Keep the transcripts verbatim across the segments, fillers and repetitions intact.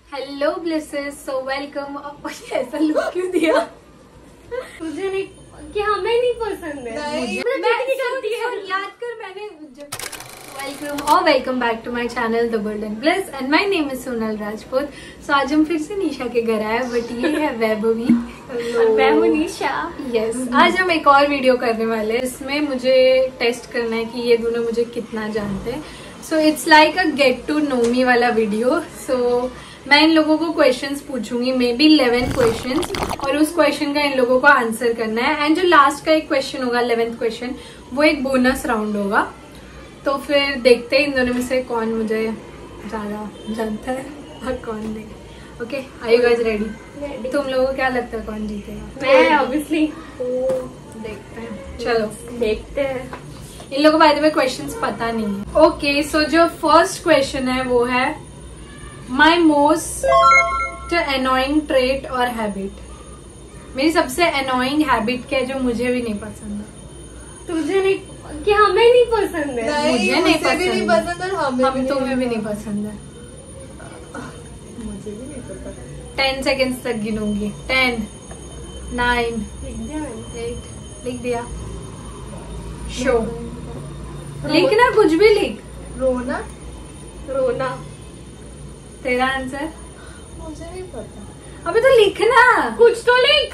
Hello blisses, so welcome. ऐसा look क्यों दिया? मुझे नहीं कि हमें नहीं पसंद है। नहीं, मुझे मैं नहीं करती है। याद कर, मैंने वेलकम और welcome back to my channel the golden bliss and my name is Sonal Rajput. So आज हम फिर से निशा के घर आए, बट ये है वैभवी और मैं हूँ निशा। यस, आज हम एक और वीडियो करने वाले हैं। इसमें मुझे टेस्ट करना है कि ये दोनों मुझे कितना जानते हैं। So it's like a get to know me वाला वीडियो। सो मैं इन लोगों को क्वेश्चंस पूछूंगी, मे बी इलेवन क्वेश्चंस, और उस क्वेश्चन का इन लोगों को आंसर करना है। एंड जो लास्ट का एक क्वेश्चन होगा, इलेवेंथ क्वेश्चन, वो एक बोनस राउंड होगा। तो फिर देखते हैं इन दोनों में से कौन मुझे ज्यादा जानता है और कौन नहीं। Okay, are you guys ready? तुम लोगों को क्या लगता है कौन जीतेगा? मैं ऑब्वियसली। देखते हैं, चलो देखते हैं। इन लोगों को बाय द वे क्वेश्चंस पता नहीं है। ओके, सो जो फर्स्ट क्वेश्चन है वो है माई मोस्ट अनोइंग ट्रेट और हैबिट। मेरी सबसे अनोइंग हैबिट क्या है जो मुझे भी नहीं पसंद है? तुझे नहीं कि हमें नहीं पसंद है। नहीं, मुझे नहीं पसंद, भी नहीं पसंद और हमें हम भी तुम्हें भी नहीं पसंद है। मुझे भी नहीं पता। टेन सेकेंड्स तक गिनूंगी। टेन, नाइन, लिख दिया मैंने। एट, लिख दिया। शो लिखना, कुछ भी लिख। रोना। रोना। तेरा आंसर? मुझे नहीं पता। अबे तो लिखना, कुछ तो लिख।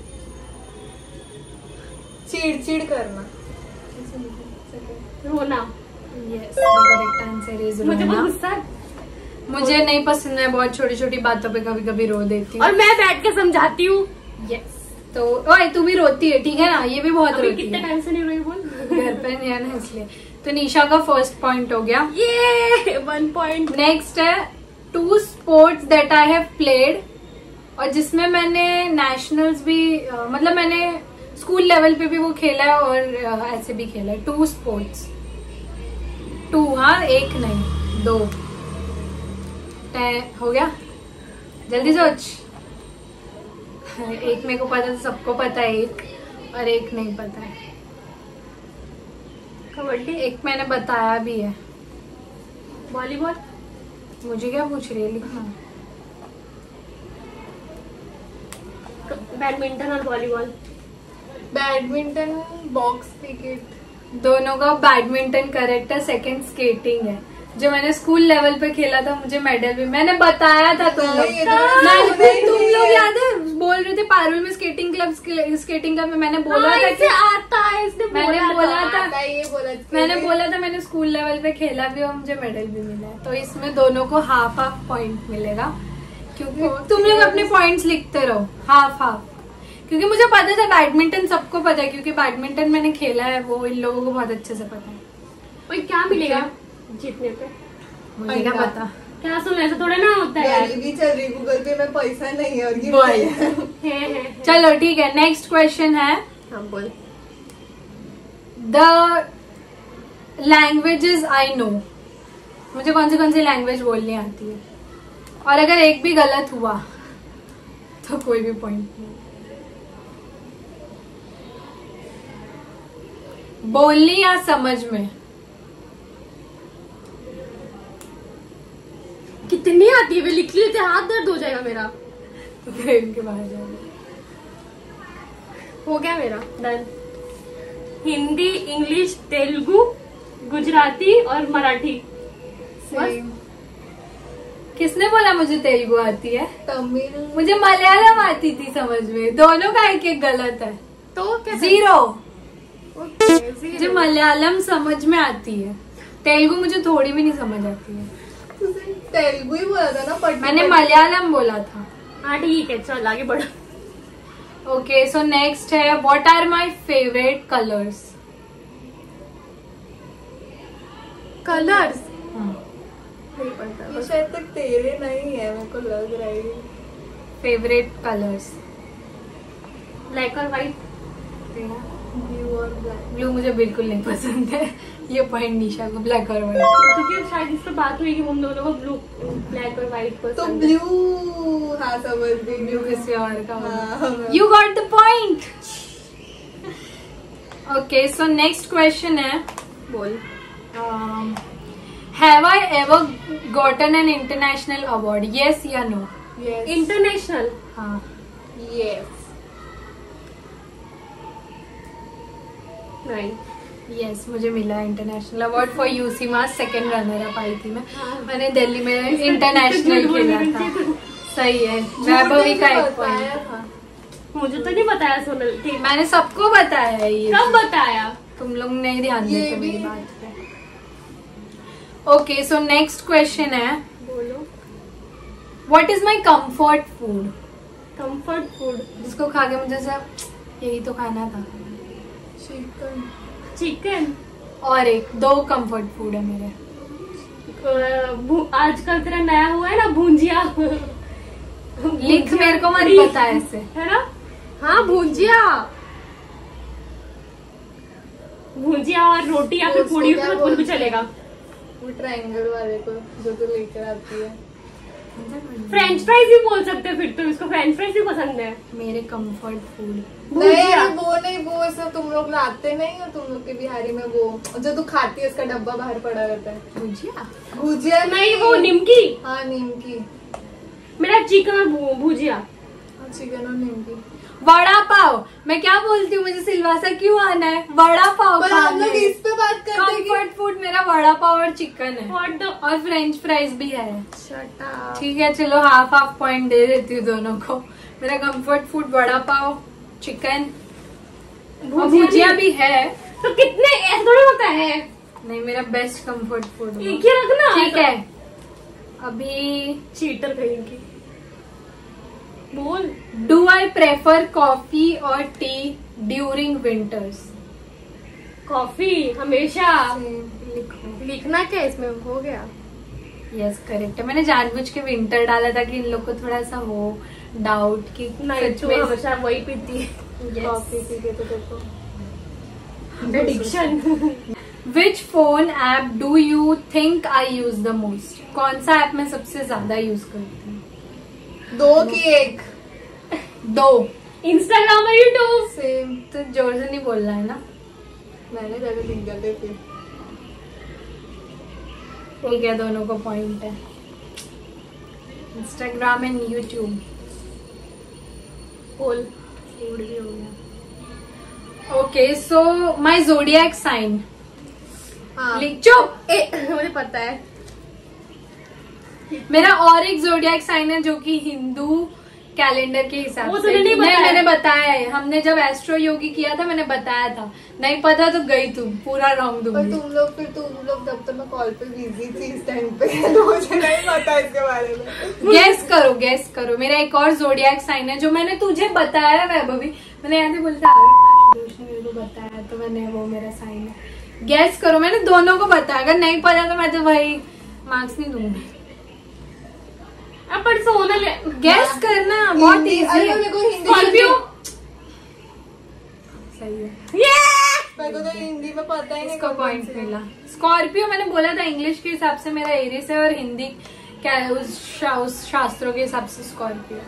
चिड़चिड़ करना। रोना। यस, करेक्ट आंसर इज मुझे बहुत रोना। गुस्सा है मुझे नहीं पसंद है, बहुत छोटी छोटी बातों पे कभी कभी रो देती हूँ। और मैं बैठ के समझाती हूँ। यस, तो ओए तू भी रोती है, ठीक है ना? ये भी बहुत अभी रोती कितने है। टाइम से नहीं रोई बोल। घर पे नहीं है ना, इसलिए। तो निशा का फर्स्ट पॉइंट हो गया। ये वन पॉइंट। नेक्स्ट है two sports that I have played, और जिसमें मैंने नेशनल्स भी, अ, मतलब मैंने स्कूल लेवल पे भी वो खेला है और अ, ऐसे भी खेला है। टू स्पोर्ट्स, टू, हाँ, एक नहीं, दो। टे- हो गया, जल्दी सोच। एक मेरे को पता है, सबको पता है एक, और एक नहीं पता है। कबड्डी। एक मैंने बताया भी है। वॉलीबॉल। मुझे क्या पूछ रही है? लिखना। बैडमिंटन और वॉलीबॉल। Badminton, box cricket. दोनों का बैडमिंटन करेक्ट है, सेकंड स्केटिंग है। जो मैंने स्कूल लेवल पे खेला था, मुझे मेडल भी मैंने बताया था। तुम लोग नहीं, ये तो मैं- नहीं तुम है। लोग याद है बोल रहे थे पारुल में स्केटिंग क्लब, स्केटिंग क्लब में मैंने बोला हाँ, था इसे कि आता है, इसने मैंने बोला बोला था। था, आता है, ये बोला मैंने बोला था मैंने स्कूल लेवल पे खेला भी और मुझे मेडल भी मिला है। तो इसमें दोनों को हाफ हाफ पॉइंट मिलेगा, क्योंकि तुम लोग अपने पॉइंट्स लिखते रहो हाफ हाफ। क्योंकि मुझे पता था बैडमिंटन सबको पता है, क्योंकि बैडमिंटन मैंने खेला है, वो इन लोगों को बहुत अच्छे से पता है। ओए, क्या मिलेगा जीतने पे? मुझे क्या पता। क्या सुन, ऐसा थोड़ा ना होता है यार। भी चल रही गूगल पे में पैसा नहीं है और ये बोल। है, है, है। चलो ठीक है, नेक्स्ट क्वेश्चन है हाँ बोल। The languages I know. मुझे कौन सी कौन सी लैंग्वेज बोलनी आती है, और अगर एक भी गलत हुआ तो कोई भी पॉइंट नहीं। बोलनी या समझ में? कितनी आती है? वे लिख लेते, हाथ दर्द हो जाएगा मेरा। तो फिर इनके बाहर जाएगा। हो गया मेरा डन। हिंदी, इंग्लिश, तेलुगु, गुजराती और मराठी। Same. किसने बोला मुझे तेलुगु आती है? तमिल। मुझे मलयालम आती थी समझ में। दोनों का एक एक गलत है। तो क्या? जीरो। Okay, मुझे zero। मलयालम समझ में आती है, तेलुगु मुझे थोड़ी भी नहीं समझ आती है। तुझे तेलुगु ही बोला था ना? पट्टी मैंने पट्टी। मलयालम बोला था। हाँ ठीक है, चल आगे बढ़ो। ओके, सो नेक्स्ट है what are my favourite colours? Colours. नहीं पता। ये शायद तक तेरे नहीं है, मेरे को लग रहा है। फेवरेट कलर्स ब्लैक और व्हाइट। ब्लू और ब्लैक। ब्लू मुझे बिल्कुल नहीं पसंद है। ये पॉइंट निशा को, ब्लैक और व्हाइट। क्योंकि शायद इस पर बात हुई कि हम दोनों को ब्लू, ब्लैक और व्हाइट तो पसंद है। ब्लू, हाँ समझ गई। ब्लू किसी और का हाँ, होगा। हाँ। You got the point. Okay, so next question है बोल। Have I ever gotten an international award? Yes या नो? Yes international. हाँ यस नहीं। यस yes, मुझे मिला international award for UCMAS, second runner up आई थी मैं। हाँ। मैंने दिल्ली में इंटरनेशनल खेला था। सही है, वैभवी का एक पॉइंट। था। मुझे तो नहीं बताया सोनल। ठीक, मैंने सबको बताया है ये। कब बताया? तुम लोग नहीं ध्यान ये देते मेरी भी- बात पे। ओके, सो नेक्स्ट क्वेश्चन है, बोलो। What is my comfort food? Comfort food. जिसको खा के मुझे सब यही तो खाना था। चिकन। चिकन। और एक दो कंफर्ट फूड है मेरे। आजकल तेरा नया हुआ है ना भुंजिया। लिख, मेरे को मत पता है ऐसे। है ना? हाँ भुंजिया। भुंजिया और रोटी या फिर उसको पूड़ी, क्या उसमें कुछ भी बोलते हैं? चलेगा। वो ट्रायंगल वाले को जो तू लेकर आती है। फ्रेंच फ्राइज भी बोल सकते हैं फिर तो, इसको फ्रेंच फ्राइज भी पसंद है। मेरे कंफर्ट फूड नहीं भुंजिया। अरे वो नहीं, वो सब तुम लोग लाते नहीं हो, तुम लोग के बिहारी में वो जो तू खाती है उसका डब्बा बाहर पड़ा रहता है। भुजिया। भुजिया नहीं, वो निमकी। हाँ नीम की। मेरा चिकन और भु- भुजिया। हाँ, चिकन और नीम की। वड़ा पाव। मैं क्या बोलती हूँ, मुझे सिलवासा क्यों आना है? वड़ा पाव पर हम लोग इस पे बात करते हैं कि कंफर्ट फूड मेरा वड़ा पाव और चिकन है, What the- और फ्रेंच फ्राइज भी है। Shut up. ठीक है, चलो हाफ हाफ पॉइंट दे देती हूँ दोनों को। मेरा comfort food vada pav, chicken, और भुजिया भी है। तो कितने ऐसे थोड़ी होता है? नहीं, मेरा बेस्ट कंफर्ट फूड एक ही रखना। ठीक है। अभी चीटर कहेंगी। बोल। डू आई प्रेफर कॉफी और टी ड्यूरिंग विंटर्स? कॉफी हमेशा। लिखो। लिखना क्या इसमें? हो गया। यस करेक्ट है। मैंने जानबूझ के विंटर डाला था कि इन लोग को थोड़ा सा हो डाउट कि नहीं, सच तू में हमेशा वही पीती है। Yes. कॉफी पी के तो देखो। Addiction. Which phone app do you think I use the most? कौन सा ऐप मैं सबसे ज्यादा यूज करती हूँ? दो की एक। दो। इंस्टाग्राम और यूट्यूब। सेम। तो जोर से नहीं बोलना है ना। मैंने पहले लिख दिया था फिर। ठीक है, दोनों को पॉइंट है। Instagram and YouTube. बोल। फूड भी हो गया। Okay, so my zodiac sign. हाँ लिख। चुप। ए, मुझे पता है। मेरा और एक जोडियक साइन है जो कि हिंदू कैलेंडर के हिसाब वो से। तूने नहीं बताया। मैंने बताया है, हमने जब एस्ट्रो योगी किया था मैंने बताया था। नहीं पता तो गई तुम, पूरा रॉन्ग पर दूंगी। तुम लोग फिर तुम लोग जब तक मैं कॉल पे बिजी थी इस टाइम पे तो मुझे नहीं पता इसके बारे में। गेस करो, गेस करो। मेरा एक और जोडियक साइन है जो मैंने तुझे बताया है वैभवी। मैंने ऐसे बोलता उसने मेरे को बताया तो मैंने, वो मेरा साइन है। गेस करो, मैंने दोनों को बताया। अगर नहीं पता तो मैं तो भाई मार्क्स नहीं दूंगी। अब पर सोनल गेस करना बहुत हिंदी- इजी अरे है। मेरे को हिंदी स्कॉर्पियो। सही है, मेरे को तो हिंदी में पता ही नहीं। इसको कौन पॉइंट सी है। मिला। स्कॉर्पियो मैंने बोला था, इंग्लिश के हिसाब से मेरा एरिस है और हिंदी क्या उस, शा, उस शास्त्रों के हिसाब से स्कॉर्पियो।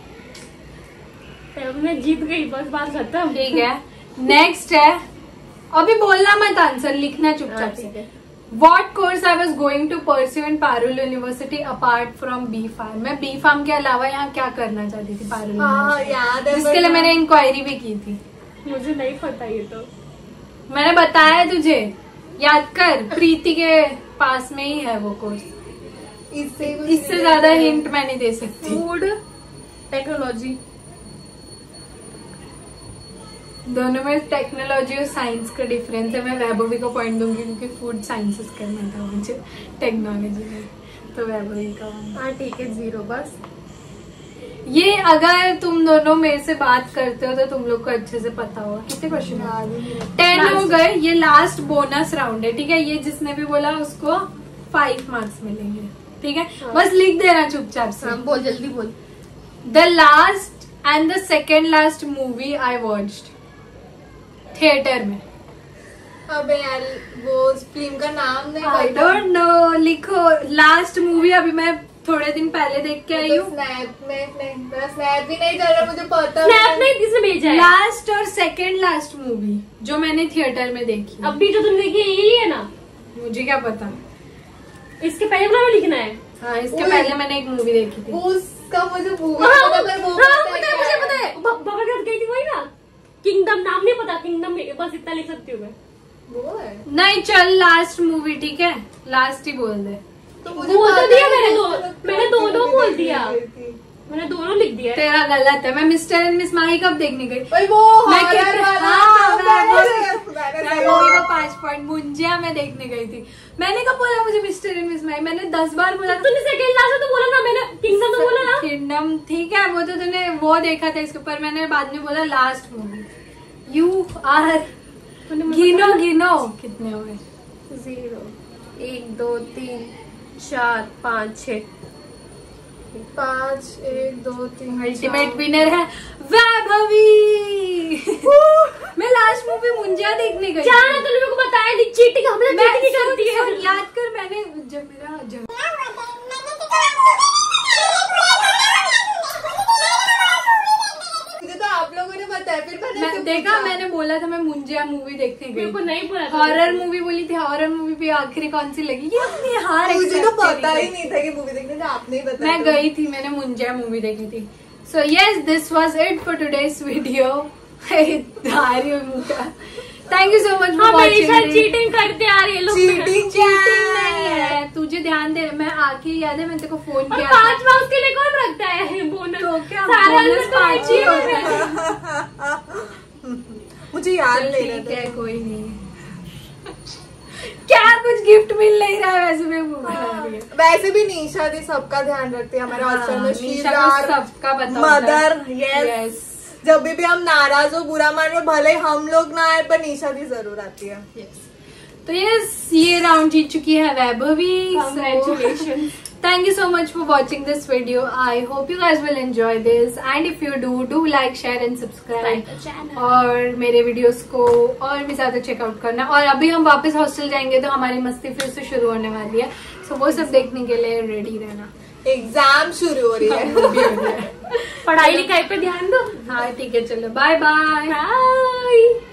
मैं जीत गई, बस बात खत्म। ठीक है, नेक्स्ट है। अभी बोलना मत, आंसर लिखना चुपचाप हाँ, से। ठीक है। What course I was going to pursue in Parul University apart from B Farm? मैं B Farm के अलावा यहाँ क्या करना चाहती थी पारुल हाँ University? याद है। जिसके लिए मैंने इंक्वायरी भी की थी। मुझे नहीं पता ये तो। मैंने बताया तुझे, याद कर। प्रीति के पास में ही है वो कोर्स। इससे कुछ इससे नहीं ज्यादा है। हिंट मैं नहीं दे सकती। Food technology. दोनों में टेक्नोलॉजी और साइंस का डिफरेंस है। मैं वैभवी को पॉइंट दूंगी क्योंकि फूड साइंसेस करना था मुझे टेक्नोलॉजी में, तो वैभवी का। हाँ ठीक है, जीरो बस। ये अगर तुम दोनों मेरे से बात करते हो तो तुम लोग को अच्छे से पता होगा। कितने क्वेश्चन है? याद ही नहीं है। Ten Last. हो गए। ये लास्ट बोनस राउंड है, ठीक है। ये जिसने भी बोला उसको फाइव मार्क्स मिलेंगे, ठीक है। हाँ. बस लिख देना चुपचाप से। हाँ बोल, जल्दी बोल। The last and the second last movie I watched theatre में। अबे यार वो फिल्म का नाम नहीं आई पता। Don't know. लिखो लास्ट मूवी। अभी मैं थोड़े दिन पहले देख के आई हूँ। स्नैप में नहीं, मेरा स्नैप भी नहीं चल रहा, मुझे पता स्नैप नहीं, किसने भेजा है? लास्ट और सेकेंड लास्ट मूवी जो मैंने थिएटर में देखी। अभी जो तुमने देखी है यही है ना? मुझे क्या पता। इसके पहले वाला लिखना है। हाँ, इसके पहले मैंने एक मूवी देखी थी। उसका मुझे मूवी हाँ, पता है, वो हाँ, पता पता है, है मुझे क्या पता है। ब- बाबा के साथ गई थी वही ना, किंगडम। नाम नहीं पता, किंगडम बस इतना लिख सकती हूँ मैं। वो है। नहीं चल, लास्ट मूवी ठीक है, लास्ट ही बोल दे। तो बोल तो पता दिया है, मैंने दो- मुझे मैंने लगता है दोनों मूवी बोल देखने दिया। गई थी। मैंने दोनों लिख दिया है। तेरा गलत है। मैं मिस्टर एंड मिस माही कब देखने गई? भाई वो मैं horror कितने- वाला हाँ, जो मैं मैंने- मैंने मैं देखा। मूवी का पांच पॉइंट मुंजिया में देखने गई थी। मैंने कब बोला मुझे मिस्टर एंड मिस माही? मैंने दस बार बोला। तूने सेकंड लास्ट तो बोला ना, मैंने किंगडम तो बोला ना। किंगडम ठीक है, वो तो तूने वो देखा था इसके ऊपर। मैंने बाद में बोला लास्ट मूवी। यू आर गिनो गिनो कितने हुए? जीरो, एक, दो, तीन, चार, पाँच, छह। पाँच, एक, दो, तीन, अल्टीमेट विनर है वैभवी। मैं लास्ट मूवी मुंजिया देखने गई। क्या ना तूने मेरे को बताया नहीं, चीटिंग हमने मैं चीटिंग करती है। सुन, याद कर, मैंने जब मेरा जब मुझे तो आप लोगों ने बताया, फिर मैंने मैं ऐसे देखा, पूछा। मैंने बोला था मैं मुंजिया मूवी देखने मेरे को गई। नहीं बोला था। हॉरर मूवी बोली थी, हॉरर मूवी भी आखिरी कौन सी लगी? ये अपनी हार मुझे तो accept पता करी ही थी। नहीं था कि मूवी देखने का, आपने ही बताया। मैं गई थी, मैंने मुंजिया मूवी देखी थी। So yes, this was it for today's video. Thank you so much for हमेशा वाचिंग। चीटिंग करते आ रहे हैं लोग। चीटिंग चीटिंग नहीं है, तुझे ध्यान दे। मैं आके याद है मैंने तेरे को फोन और किया पांच था। मार्क्स के लिए कौन रखता है बोनस? तो क्या सारे बोनस आंसर तो पाँच ही एक ही होता है। है। मुझे याद चल, नहीं ठीक है, रहता। कोई नहीं। क्या कुछ गिफ्ट मिल नहीं रहा है वैसे मैं मुंह बना रही है। वैसे भी निशा दी सबका ध्यान रखती है हमारे हॉस्टल में। निशा को सबका पता होता है। Mother, yes. Yes. जब भी, भी हम नाराज हो, बुरा मान रहे, भले हम लोग ना आए, पर निशा दी जरूर आती है। Yes. तो यस, ये राउंड जीत चुकी है Vaibhavi. Congratulations. Thank you so much for watching this video. I hope you guys will enjoy this. And if you do, do like, share and subscribe. Like the channel. और मेरे videos को और भी ज्यादा checkout करना। और अभी हम वापस हॉस्टल जाएंगे तो हमारी मस्ती फिर से शुरू होने वाली है। सो so, वो सब देखने के लिए रेडी रहना। एग्जाम शुरू हो रही है। पढ़ाई लिखाई पे ध्यान दो। हाँ ठीक है, चलो बाय बाय। बाय।